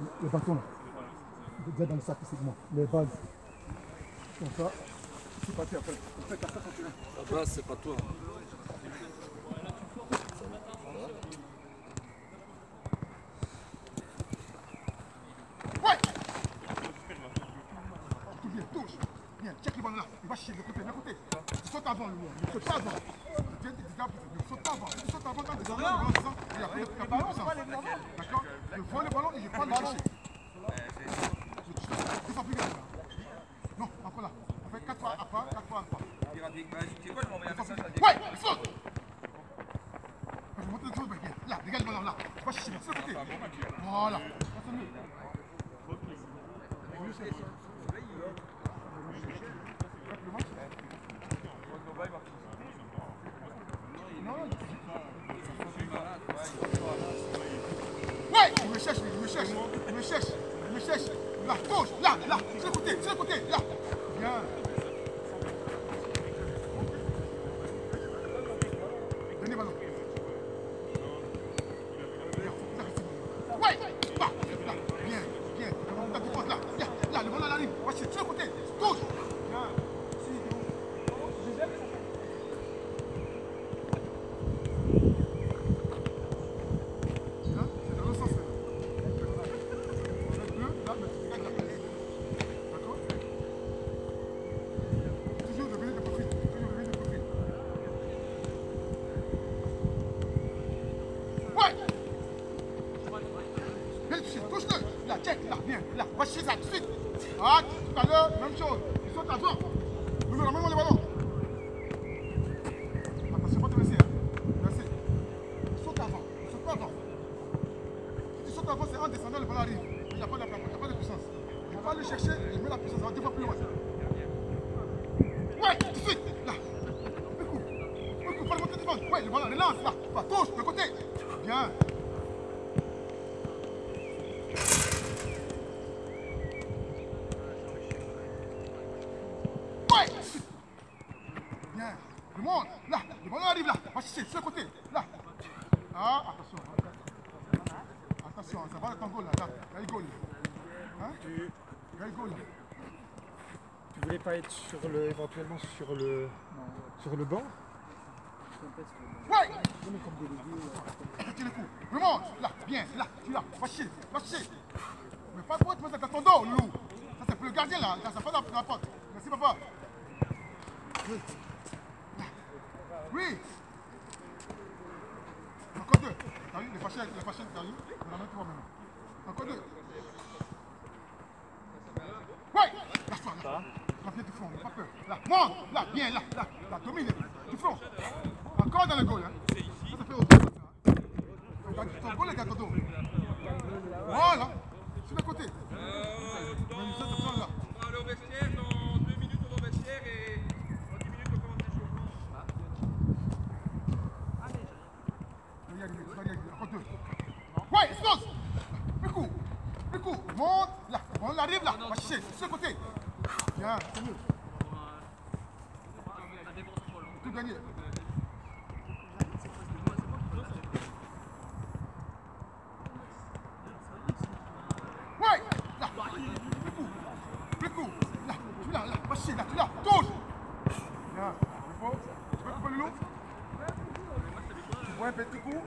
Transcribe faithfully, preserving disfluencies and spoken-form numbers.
le bâton là. Déjà dans le sac, c'est moi. Les balles. Comme ça. C'est parti après. On fait comme ça quand tu viens. La base, c'est pas toi. Ouais! Tout bien, touche. Bien, check le ballon là. Il va chier de côté, de côté. Tu sautes avant lui. Il saute pas avant. Tu viens de dire, il saute pas avant. Il saute avant quand tu as le ballon descend. Et après, il n'y a pas de puissance. D'accord? Je vois le ballon et je prends le chercher. Deux fois plus vite. Non, encore là. On fait quatre fois à pas, quatre fois à pas. Ouais, il saute. Je vais monter le tour, bien. Là, regarde le ballon là. Tu vas chercher, sur le côté. Voilà. C'est mieux. Ouais, il me cherche, il me cherche, il me cherche, il me cherche. Là, gauche, là, là, sur le côté, sur le côté, là. Bien. Donnez le ballon. Ouais, là, là, bien, bien. La défense, là, là, là, le ballon arrive. Voici, sur le côté, gauche. Bien. Touche-le. Là, check, là, bien, là. Va chercher ça tout de suite. Ah, tout à l'heure, même chose. Il saute avant. Nous nous ramenons le ballon. Attention, pas te laisser. Hein. Laissez. Il saute avant. Il saute pas avant. Si tu sautes avant, c'est en descendant, le ballon arrive. Il n'y a pas de, il n'y a pas de puissance. Il va aller chercher, il met la puissance. Ça va deux fois plus loin. Ouais, tout de suite. Là. Un coup. Un coup, pas le monter devant. Ouais, le ballon relance, là. Va, touche, de côté. Bien. Bien. Le monde, là, le ballon arrive là. Va chercher, sur le côté, là. Ah, attention. Attention, ça va ton goal là. Là, il y a le goal. Hein? Il y a le goal. Tu voulais pas être sur le, éventuellement sur le, sur le banc? Ouais! Petit le coup. Le monde, là, bien, là, tu là. Va chercher, va chercher. Mais pas pour te mettre dans ton dos, loup. Ça, c'est pour le gardien là. Ça, c'est pas dans la porte. Merci, papa. Oui. Oui. Encore deux. T'as vu, les fâchés, les fâchés, t'as vu? On en a trois maintenant. Encore deux. Ouais. Lâche-toi, là. Là, viens du fond, n'aie pas peur. Là, monte. Là, bien, là, là. Là, domine. Du fond. Encore dans le goal, hein. Ça, ça fait autant que ça. Hein. Ton goal est dans ton dos. Voilà. Sur le côté. Euh, dans... Mais ça, c'est là. On va aller au vestiaire, dans deux minutes on va au vestiaire et dans dix minutes on commence les chauffe. Encore deux. Ouais, explose. Le coup. Le coup. Monte. Là. On arrive là. Va chercher. Sur le côté. Bien. C'est mieux. Tout gagné. Ouais. Là. Le coup. Le coup. Là. Tu là. Là. Va chercher. Là. Tu là. Touche. Bien. Il faut. Tu peux couper le loup. Tu vois un petit coup.